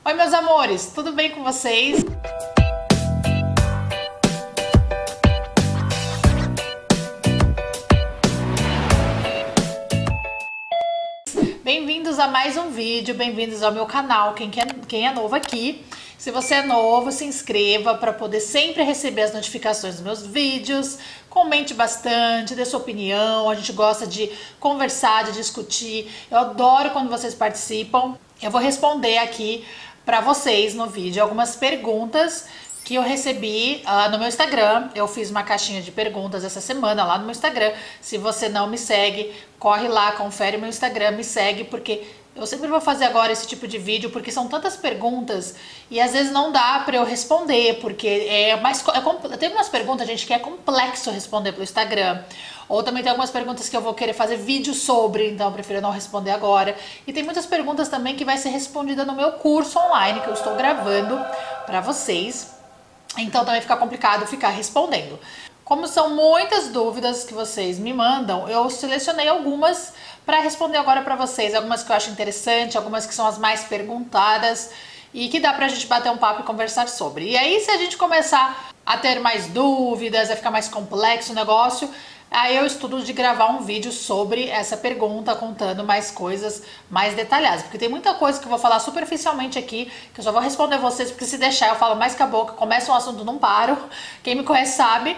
Oi, meus amores, tudo bem com vocês? Bem-vindos a mais um vídeo, bem-vindos ao meu canal, quem é novo aqui. Se você é novo, se inscreva para poder sempre receber as notificações dos meus vídeos. Comente bastante, dê sua opinião, a gente gosta de conversar, de discutir. Eu adoro quando vocês participam. Eu vou responder aqui para vocês no vídeo algumas perguntas que eu recebi no meu Instagram. Eu fiz uma caixinha de perguntas essa semana lá no meu Instagram. Se você não me segue, corre lá, confere meu Instagram, me segue, porque eu sempre vou fazer agora esse tipo de vídeo, porque são tantas perguntas e às vezes não dá pra eu responder, porque tem umas perguntas, gente, que é complexo responder pelo Instagram. Ou também tem algumas perguntas que eu vou querer fazer vídeo sobre, então eu prefiro não responder agora. E tem muitas perguntas também que vai ser respondida no meu curso online, que eu estou gravando pra vocês. Então também fica complicado ficar respondendo. Como são muitas dúvidas que vocês me mandam, eu selecionei algumas para responder agora para vocês. Algumas que eu acho interessante, algumas que são as mais perguntadas e que dá pra gente bater um papo e conversar sobre. E aí, se a gente começar a ter mais dúvidas, a ficar mais complexo o negócio, aí eu estudo de gravar um vídeo sobre essa pergunta, contando mais coisas mais detalhadas. Porque tem muita coisa que eu vou falar superficialmente aqui, que eu só vou responder vocês, porque se deixar eu falo mais que a boca, começa um assunto, não paro. Quem me conhece sabe.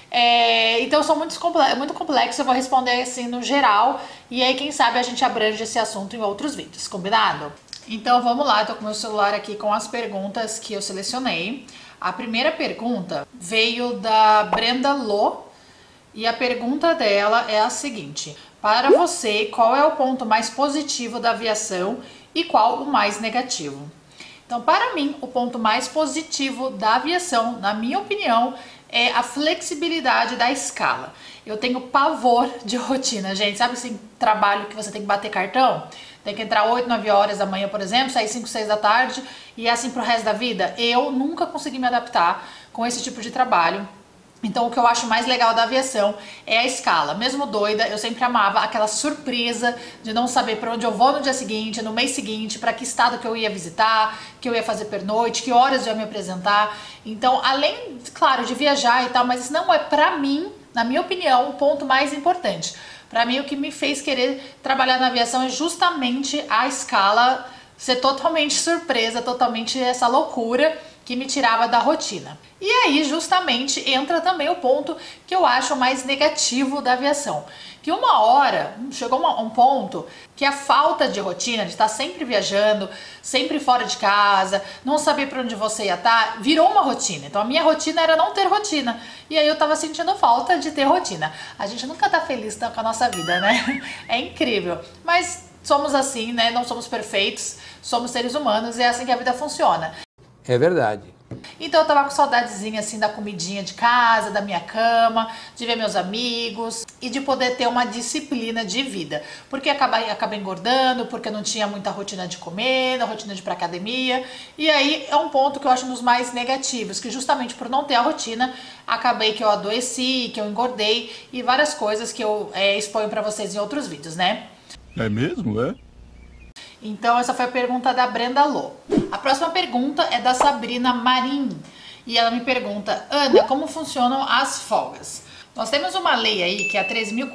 Então são muito complexo, eu vou responder assim no geral. E aí quem sabe a gente abrange esse assunto em outros vídeos, combinado? Então vamos lá, eu tô com meu celular aqui com as perguntas que eu selecionei. A primeira pergunta veio da Brenda Lô. E a pergunta dela é a seguinte: para você, qual é o ponto mais positivo da aviação e qual o mais negativo? Então, para mim, o ponto mais positivo da aviação, na minha opinião, é a flexibilidade da escala. Eu tenho pavor de rotina, gente. Sabe assim, trabalho que você tem que bater cartão? Tem que entrar 8, 9 horas da manhã, por exemplo, sair 5, 6 da tarde e assim pro resto da vida? Eu nunca consegui me adaptar com esse tipo de trabalho. Então o que eu acho mais legal da aviação é a escala. Mesmo doida, eu sempre amava aquela surpresa de não saber para onde eu vou no dia seguinte, no mês seguinte, para que estado que eu ia visitar, que eu ia fazer pernoite, que horas eu ia me apresentar. Então, além, claro, de viajar e tal, mas isso não é pra mim, na minha opinião, o ponto mais importante. Pra mim, o que me fez querer trabalhar na aviação é justamente a escala ser totalmente surpresa, totalmente essa loucura que me tirava da rotina. E aí justamente entra também o ponto que eu acho mais negativo da aviação, que uma hora chegou um ponto que a falta de rotina, de estar sempre viajando, sempre fora de casa, não saber para onde você ia estar, virou uma rotina. Então a minha rotina era não ter rotina, e aí eu tava sentindo falta de ter rotina. A gente nunca tá feliz com a nossa vida, né? É incrível, mas somos assim, né? Não somos perfeitos, somos seres humanos e é assim que a vida funciona. É verdade. Então eu tava com saudadezinha assim da comidinha de casa, da minha cama, de ver meus amigos e de poder ter uma disciplina de vida. Porque acabei engordando, porque não tinha muita rotina de comer, rotina de ir pra academia. E aí é um ponto que eu acho um dos mais negativos, que justamente por não ter a rotina, acabei que eu adoeci, que eu engordei e várias coisas que eu exponho pra vocês em outros vídeos, né? É mesmo, é? Então essa foi a pergunta da Brenda Lô. A próxima pergunta é da Sabrina Marim. E ela me pergunta: Ana, como funcionam as folgas? Nós temos uma lei aí, que é a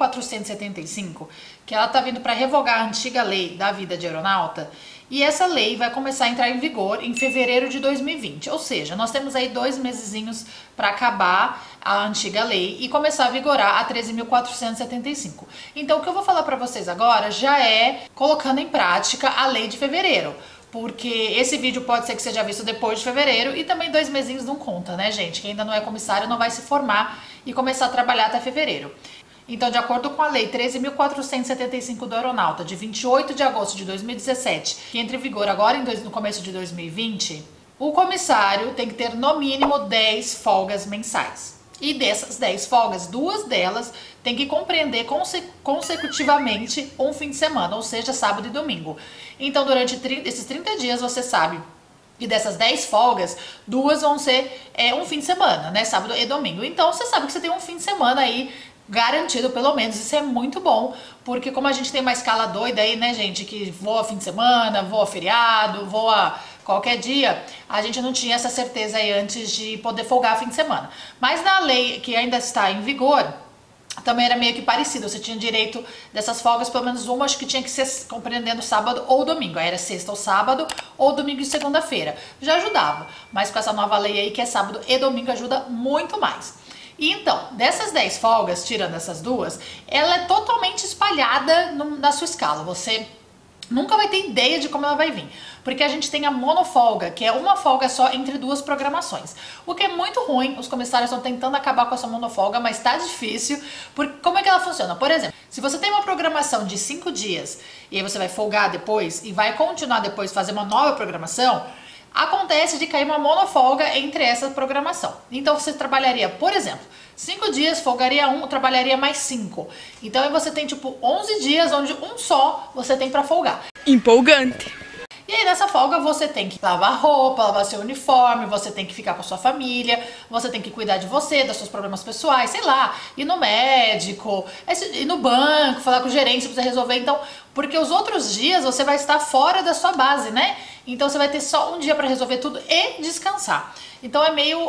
3.475, que ela tá vindo para revogar a antiga lei da vida de aeronauta. E essa lei vai começar a entrar em vigor em fevereiro de 2020. Ou seja, nós temos aí 2 mesezinhos para acabar a antiga lei e começar a vigorar a 13.475. Então o que eu vou falar para vocês agora já é colocando em prática a lei de fevereiro. Porque esse vídeo pode ser que seja visto depois de fevereiro e também 2 mesinhos não conta, né, gente? Quem ainda não é comissário não vai se formar e começar a trabalhar até fevereiro. Então, de acordo com a Lei 13.475 do Aeronauta, de 28 de agosto de 2017, que entra em vigor agora no começo de 2020, o comissário tem que ter no mínimo 10 folgas mensais. E dessas 10 folgas, 2 delas tem que compreender consecutivamente um fim de semana, ou seja, sábado e domingo. Então, durante esses 30 dias, você sabe que dessas 10 folgas, 2 vão ser um fim de semana, né? Sábado e domingo. Então, você sabe que você tem um fim de semana aí garantido, pelo menos. Isso é muito bom, porque como a gente tem uma escala doida aí, né, gente, que voa fim de semana, voa feriado, voa qualquer dia, a gente não tinha essa certeza aí antes de poder folgar fim de semana. Mas na lei que ainda está em vigor, também era meio que parecido, você tinha direito dessas folgas, pelo menos uma, acho que tinha que ser compreendendo sábado ou domingo, aí era sexta ou sábado, ou domingo e segunda-feira, já ajudava, mas com essa nova lei aí que é sábado e domingo ajuda muito mais. E então, dessas 10 folgas, tirando essas duas, ela é totalmente espalhada na sua escala, você nunca vai ter ideia de como ela vai vir, porque a gente tem a monofolga, que é uma folga só entre duas programações, o que é muito ruim. Os comissários estão tentando acabar com essa monofolga, mas tá difícil, porque como é que ela funciona? Por exemplo, se você tem uma programação de 5 dias, e aí você vai folgar depois, e vai continuar depois fazer uma nova programação, acontece de cair uma monofolga entre essa programação. Então você trabalharia, por exemplo, 5 dias, folgaria um, trabalharia mais 5. Então aí você tem tipo 11 dias onde um só você tem pra folgar. Empolgante! E aí nessa folga você tem que lavar roupa, lavar seu uniforme, você tem que ficar com a sua família, você tem que cuidar de você, dos seus problemas pessoais, sei lá, ir no médico, ir no banco, falar com o gerente se precisa resolver. Então, porque os outros dias você vai estar fora da sua base, né? Então você vai ter só um dia para resolver tudo e descansar. Então é meio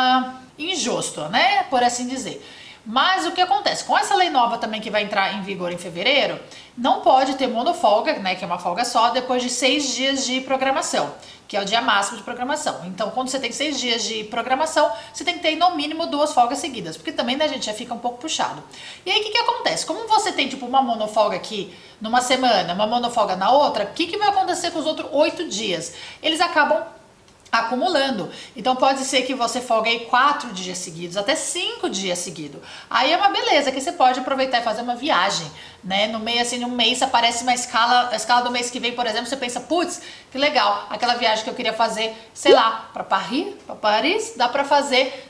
injusto, né? Por assim dizer. Mas o que acontece? Com essa lei nova também que vai entrar em vigor em fevereiro, não pode ter monofolga, né, que é uma folga só, depois de 6 dias de programação, que é o dia máximo de programação. Então, quando você tem 6 dias de programação, você tem que ter no mínimo 2 folgas seguidas, porque também, né, gente, já fica um pouco puxado. E aí, o que acontece? Como você tem, tipo, uma monofolga aqui numa semana, uma monofolga na outra, o que vai acontecer com os outros 8 dias? Eles acabam acumulando. Então pode ser que você folgue aí 4 dias seguidos, até 5 dias seguidos. Aí é uma beleza que você pode aproveitar e fazer uma viagem, né? No meio, assim, no mês aparece uma escala, a escala do mês que vem, por exemplo, você pensa, putz, que legal, aquela viagem que eu queria fazer, sei lá, para Paris, dá para fazer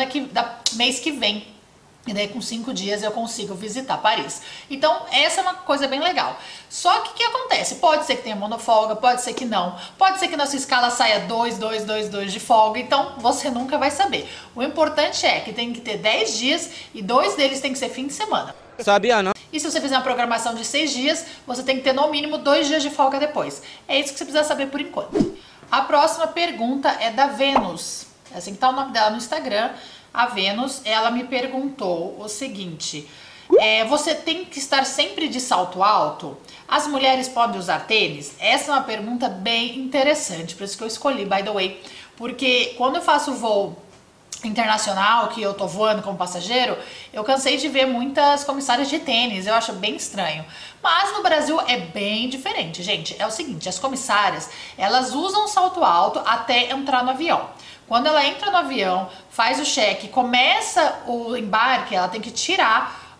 mês que vem. E daí com 5 dias eu consigo visitar Paris. Então essa é uma coisa bem legal. Só que o que acontece? Pode ser que tenha monofolga, pode ser que não. Pode ser que na sua escala saia 2, 2, 2, 2 de folga. Então você nunca vai saber. O importante é que tem que ter 10 dias e 2 deles tem que ser fim de semana. Sabia não? E se você fizer uma programação de 6 dias, você tem que ter no mínimo 2 dias de folga depois. É isso que você precisa saber por enquanto. A próxima pergunta é da Vênus. É assim que tá o nome dela no Instagram. A Vênus, ela me perguntou o seguinte: você tem que estar sempre de salto alto? As mulheres podem usar tênis? Essa é uma pergunta bem interessante, por isso que eu escolhi, by the way, porque quando eu faço voo internacional, que eu tô voando como passageiro, eu cansei de ver muitas comissárias de tênis, eu acho bem estranho. Mas no Brasil é bem diferente, gente. É o seguinte, as comissárias, elas usam salto alto até entrar no avião. Quando ela entra no avião, faz o cheque, começa o embarque, ela tem que tirar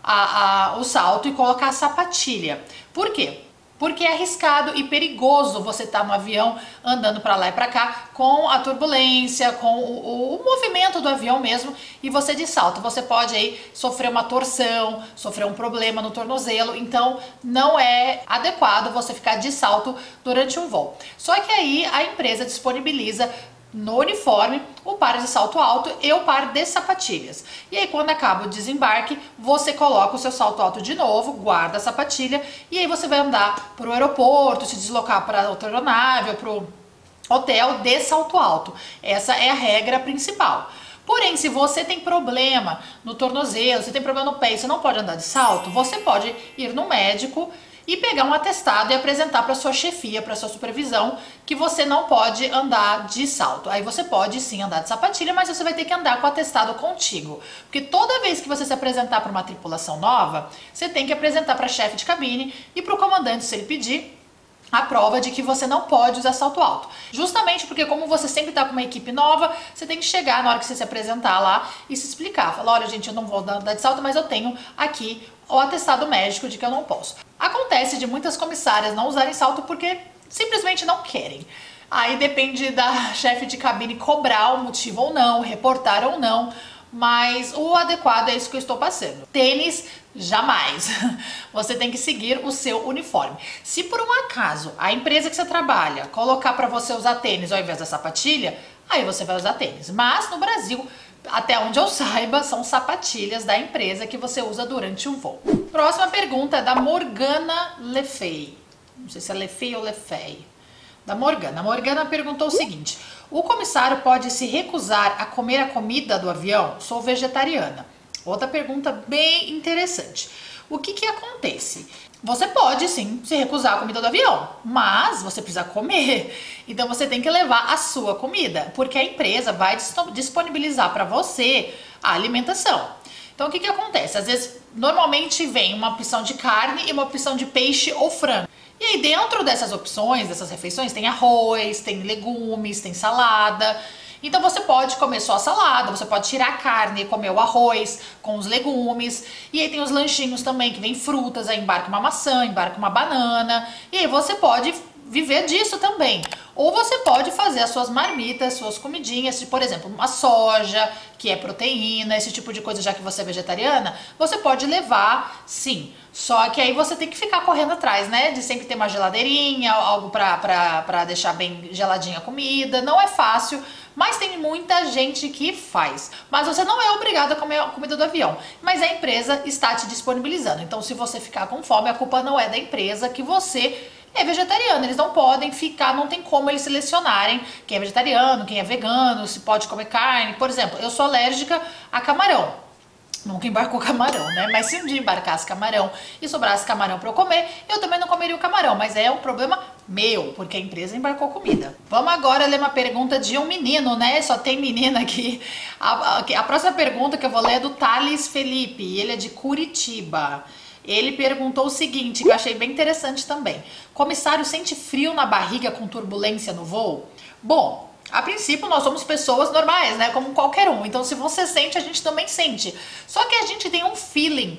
o salto e colocar a sapatilha. Por quê? Porque é arriscado e perigoso você estar no avião andando para lá e para cá com a turbulência, com o movimento do avião mesmo, e você de salto. Você pode aí sofrer uma torção, sofrer um problema no tornozelo, então não é adequado você ficar de salto durante um voo. Só que aí a empresa disponibiliza no uniforme o par de salto alto e o par de sapatilhas. E aí quando acaba o desembarque, você coloca o seu salto alto de novo, guarda a sapatilha e aí você vai andar para o aeroporto, se deslocar para outra aeronave ou para o hotel de salto alto. Essa é a regra principal. Porém, se você tem problema no tornozelo, você tem problema no pé e você não pode andar de salto, você pode ir no médico e pegar um atestado e apresentar para sua chefia, para sua supervisão, que você não pode andar de salto. Aí você pode sim andar de sapatilha, mas você vai ter que andar com o atestado contigo. Porque toda vez que você se apresentar para uma tripulação nova, você tem que apresentar para a chefe de cabine e para o comandante, se ele pedir, a prova de que você não pode usar salto alto. Justamente porque como você sempre está com uma equipe nova, você tem que chegar na hora que você se apresentar lá e se explicar. Falar, olha gente, eu não vou andar de salto, mas eu tenho aqui o atestado médico de que eu não posso. Acontece de muitas comissárias não usarem salto porque simplesmente não querem. Aí depende da chefe de cabine cobrar o motivo ou não, reportar ou não, mas o adequado é isso que eu estou passando. Tênis, jamais. Você tem que seguir o seu uniforme. Se por um acaso a empresa que você trabalha colocar para você usar tênis ao invés da sapatilha, aí você vai usar tênis. Mas no Brasil, até onde eu saiba, são sapatilhas da empresa que você usa durante um voo. Próxima pergunta é da Morgana Lefei. Não sei se é Lefei ou Lefei. Da Morgana. A Morgana perguntou o seguinte: o comissário pode se recusar a comer a comida do avião? Sou vegetariana. Outra pergunta bem interessante. O que acontece? Você pode sim se recusar a comida do avião, mas você precisa comer. Então você tem que levar a sua comida, porque a empresa vai disponibilizar para você a alimentação. Então o que acontece? Às vezes, normalmente vem uma opção de carne e uma opção de peixe ou frango. E aí dentro dessas opções, dessas refeições, tem arroz, tem legumes, tem salada. Então você pode comer só a salada, você pode tirar a carne e comer o arroz com os legumes. E aí tem os lanchinhos também, que vem frutas, aí embarca uma maçã, embarca uma banana. E aí você pode viver disso também. Ou você pode fazer as suas marmitas, suas comidinhas, por exemplo, uma soja, que é proteína, esse tipo de coisa, já que você é vegetariana, você pode levar, sim. Só que aí você tem que ficar correndo atrás, né? De sempre ter uma geladeirinha, algo pra deixar bem geladinha a comida. Não é fácil, mas tem muita gente que faz. Mas você não é obrigado a comer a comida do avião. Mas a empresa está te disponibilizando. Então, se você ficar com fome, a culpa não é da empresa, que você é vegetariano. Eles não podem ficar, não tem como eles selecionarem quem é vegetariano, quem é vegano, se pode comer carne. Por exemplo, eu sou alérgica a camarão. Nunca embarcou camarão, né? Mas se um dia embarcasse camarão e sobrasse camarão para eu comer, eu também não comeria o camarão. Mas é um problema meu, porque a empresa embarcou comida. Vamos agora ler uma pergunta de um menino, né? Só tem menina aqui. A próxima pergunta que eu vou ler é do Thales Felipe. Ele é de Curitiba. Ele perguntou o seguinte, que eu achei bem interessante também. Comissário, sente frio na barriga com turbulência no voo? Bom, a princípio nós somos pessoas normais, né? Como qualquer um. Então se você sente, a gente também sente. Só que a gente tem um feeling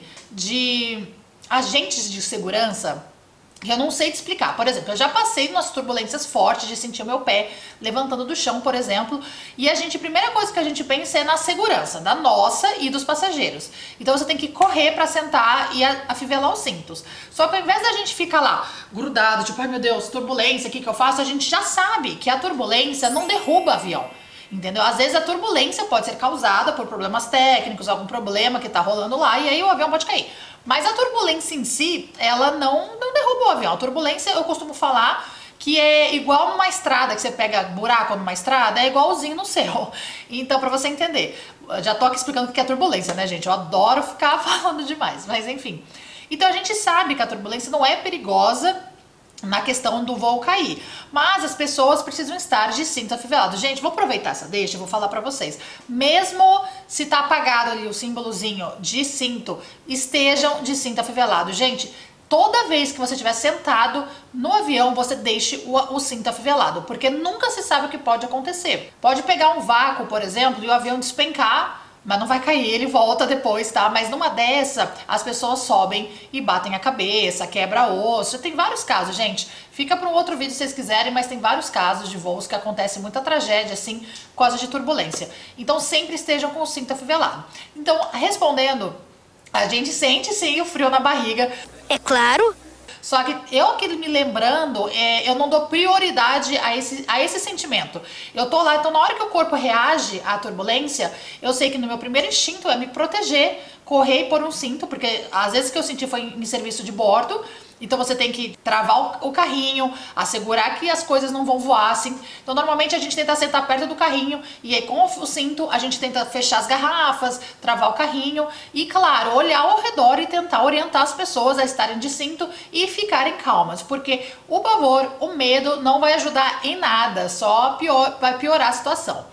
de agentes de segurança que eu não sei te explicar. Por exemplo, eu já passei umas turbulências fortes de sentir o meu pé levantando do chão, por exemplo. E a primeira coisa que a gente pensa é na segurança, da nossa e dos passageiros. Então você tem que correr pra sentar e afivelar os cintos. Só que ao invés da gente ficar lá grudado, tipo, ai meu Deus, turbulência, o que eu faço? A gente já sabe que a turbulência não derruba avião. Entendeu? Às vezes a turbulência pode ser causada por problemas técnicos, algum problema que tá rolando lá, e aí o avião pode cair. Mas a turbulência em si, ela não derruba o avião. A turbulência, eu costumo falar que é igual numa estrada, que você pega buraco numa estrada, é igualzinho no céu. Então, pra você entender, já tô aqui explicando o que é turbulência, né, gente? Eu adoro ficar falando demais, mas enfim. Então a gente sabe que a turbulência não é perigosa na questão do voo cair, mas as pessoas precisam estar de cinto afivelado. Gente, vou aproveitar essa deixa e vou falar pra vocês. Mesmo se tá apagado ali o símbolozinho de cinto, estejam de cinto afivelado. Gente, toda vez que você estiver sentado no avião, você deixe o cinto afivelado, porque nunca se sabe o que pode acontecer. Pode pegar um vácuo, por exemplo, e o avião despencar, mas não vai cair, ele volta depois, tá? Mas numa dessa, as pessoas sobem e batem a cabeça, quebra osso. Tem vários casos, gente. Fica para um outro vídeo se vocês quiserem, mas tem vários casos de voos que acontece muita tragédia, assim, por causa de turbulência. Então sempre estejam com o cinto afivelado. Então, respondendo, a gente sente sim o frio na barriga. É claro. Só que eu aqui me lembrando, eu não dou prioridade a esse sentimento. Eu tô lá, então na hora que o corpo reage à turbulência, eu sei que no meu primeiro instinto é me proteger, correr e pôr um cinto, porque às vezes que eu senti foi em serviço de bordo. Então você tem que travar o carrinho, assegurar que as coisas não vão voar assim. Então normalmente a gente tenta sentar perto do carrinho e aí com o cinto a gente tenta fechar as garrafas, travar o carrinho e claro, olhar ao redor e tentar orientar as pessoas a estarem de cinto e ficarem calmas. Porque o pavor, o medo não vai ajudar em nada, só vai piorar a situação.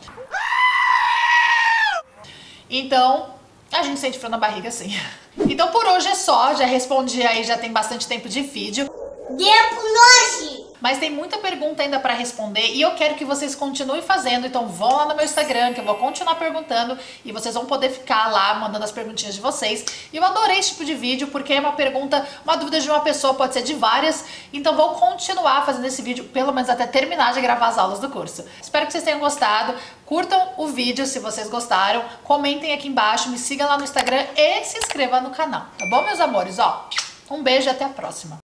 Então a gente sente frio na barriga sim. Então por hoje é só, já respondi aí, já tem bastante tempo de vídeo. Deu pro nós! Mas tem muita pergunta ainda para responder e eu quero que vocês continuem fazendo, então vão lá no meu Instagram que eu vou continuar perguntando e vocês vão poder ficar lá mandando as perguntinhas de vocês. E eu adorei esse tipo de vídeo porque é uma pergunta, uma dúvida de uma pessoa, pode ser de várias, então vou continuar fazendo esse vídeo pelo menos até terminar de gravar as aulas do curso. Espero que vocês tenham gostado, curtam o vídeo se vocês gostaram, comentem aqui embaixo, me sigam lá no Instagram e se inscrevam no canal, tá bom meus amores? Ó, um beijo e até a próxima.